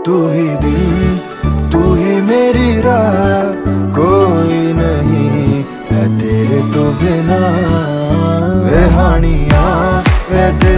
तू ही दिल, तू ही मेरी राह, कोई नहीं है तेरे तो बिना।